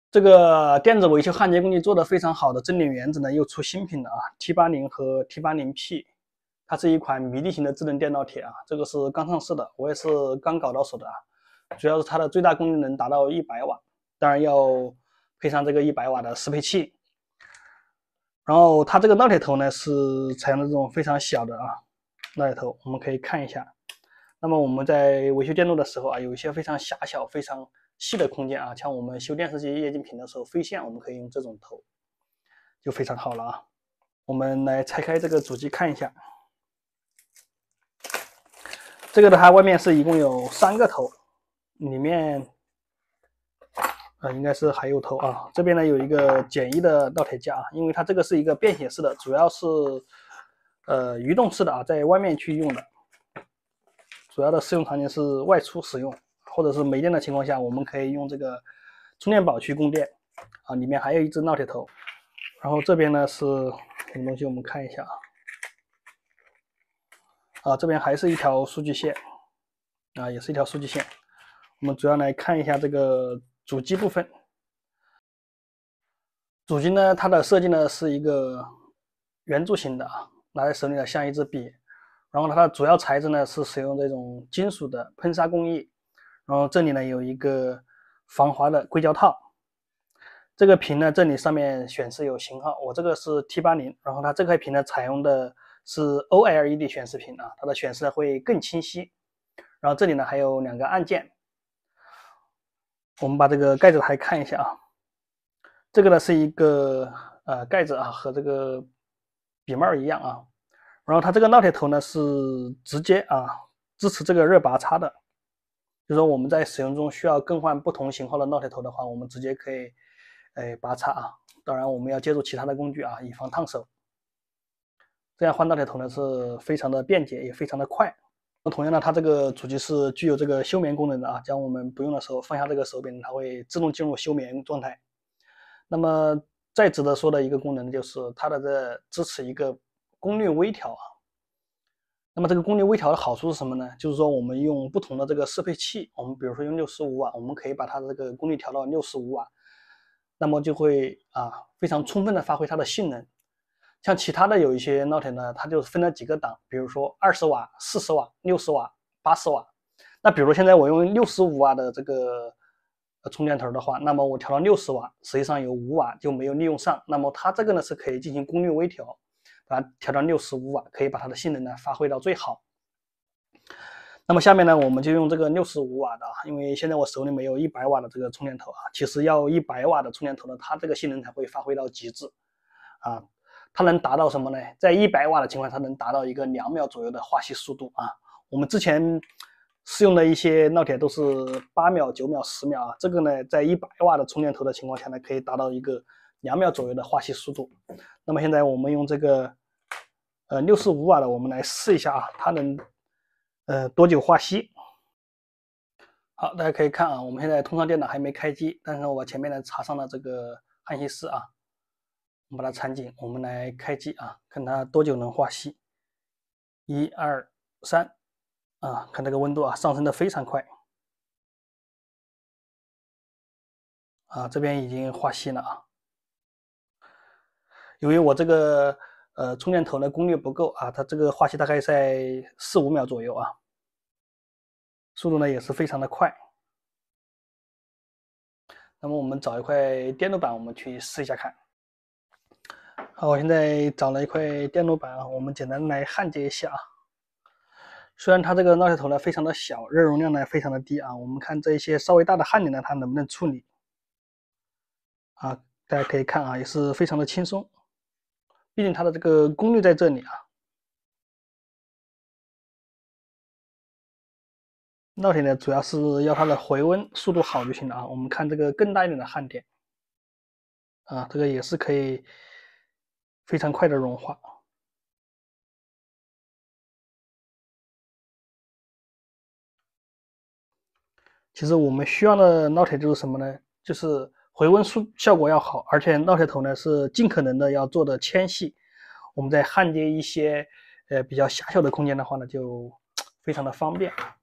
这个电子维修焊接工具做的非常好的真点原子呢，又出新品了啊 ！T80 和 T80P， 它是一款迷你型的智能电烙铁啊，这个是刚上市的，我也是刚搞到手的啊。主要是它的最大功率能达到100瓦，当然要配上这个100瓦的适配器。然后它这个烙铁头呢是采用的这种非常小的啊烙铁头，我们可以看一下。那么我们在维修电路的时候啊，有一些非常狭小、非常细的空间啊，像我们修电视机液晶屏的时候飞线，我们可以用这种头，就非常好了啊。我们来拆开这个主机看一下，这个的它外面是一共有3个头，里面应该是还有头啊。这边呢有一个简易的烙铁架啊，因为它这个是一个便携式的，主要是移动式的啊，在外面去用的。主要的适用场景是外出使用，或者是没电的情况下，我们可以用这个充电宝去供电啊。里面还有一只烙铁头，然后这边呢是什么东西？我们看一下啊，这边还是一条数据线啊，也是一条数据线。我们主要来看一下这个主机部分。主机呢，它的设计呢是一个圆柱形的啊，拿在手里呢像一支笔。然后它的主要材质呢是使用这种金属的喷砂工艺，然后这里呢有一个防滑的硅胶套。这个屏呢，这里上面显示有型号，我这个是 T80，然后它这块屏呢采用的是 OLED 显示屏啊，它的显示呢会更清晰。然后这里呢还有2个按键，我们把这个盖子还看一下啊，这个呢是一个盖子啊，和这个笔帽一样啊。然后它这个烙铁头呢是直接支持这个热拔插的，就是说我们在使用中需要更换不同型号的烙铁头的话，我们直接可以拔插啊。当然我们要借助其他的工具啊，以防烫手。这样换烙铁头呢是非常的便捷，也非常的快。同样呢，它这个主机是具有这个休眠功能的啊，将我们不用的时候放下这个手柄，它会自动进入休眠状态。那么再值得说的一个功能就是它的这支持一个功率微调啊。那么这个功率微调的好处是什么呢？就是说我们用不同的这个适配器，我们比如说用65瓦，我们可以把它的这个功率调到65瓦，那么就会非常充分的发挥它的性能。像其他的有一些烙铁呢，它就分了几个档，比如说20瓦、40瓦、60瓦、80瓦。那比如现在我用65瓦的这个充电头的话，那么我调到60瓦，实际上有5瓦就没有利用上。那么它这个呢是可以进行功率微调，把它调到65瓦，可以把它的性能呢发挥到最好。那么下面呢，我们就用这个65瓦的，因为现在我手里没有100瓦的这个充电头啊。其实要100瓦的充电头呢，它这个性能才会发挥到极致啊。它能达到什么呢？在100瓦的情况下，它能达到一个2秒左右的化锡速度啊。我们之前试用的一些烙铁都是8秒、9秒、10秒啊，这个呢，在100瓦的充电头的情况下呢，可以达到一个2秒左右的化锡速度。那么现在我们用这个65瓦的，我们来试一下啊，它能多久化锡？好，大家可以看啊，我们现在通上电脑还没开机，但是我前面呢插上了这个焊锡师啊。我们把它缠紧，我们来开机啊，看它多久能化锡。1、2、3啊，看这个温度啊，上升的非常快啊，这边已经化锡了啊。由于我这个充电头的功率不够啊，它这个化锡大概在4、5秒左右啊，速度呢也是非常的快。那么我们找一块电路板，我们去试一下看。好，我现在找了一块电路板啊，我们简单来焊接一下啊。虽然它这个烙铁头呢非常的小，热容量呢非常的低啊，我们看这一些稍微大的焊点呢，它能不能处理啊？大家可以看啊，也是非常的轻松，毕竟它的这个功率在这里啊。烙铁呢主要是要它的回温速度好就行了啊。我们看这个更大一点的焊点啊，这个也是可以非常快的融化。其实我们需要的烙铁就是什么呢？就是回温效果要好，而且烙铁头呢是尽可能的要做的纤细。我们在焊接一些比较狭小的空间的话呢，就非常的方便。